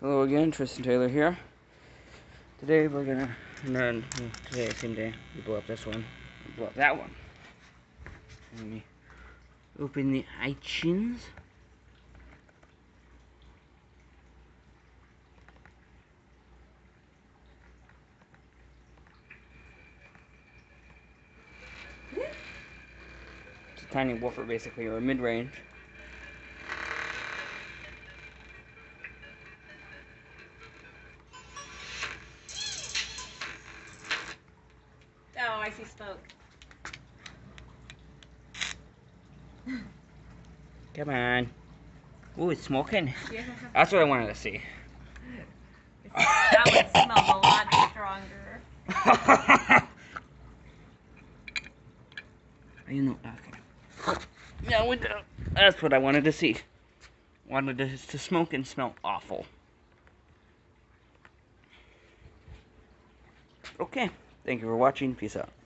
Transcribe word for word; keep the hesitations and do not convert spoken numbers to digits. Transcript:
Hello again, Tristan Taylor here. Today we're gonna, no, today, same day, we blow up this one, we blow up that one. Let me open the iTunes. It's a tiny woofer basically, or a mid-range. Oh, I see smoke. Come on. Ooh, it's smoking. Yeah. That's what I wanted to see. That one smells a lot stronger. You know, okay. Yeah, we do. That's what I wanted to see. Wanted to, to smoke and smell awful. Okay. Thank you for watching. Peace out.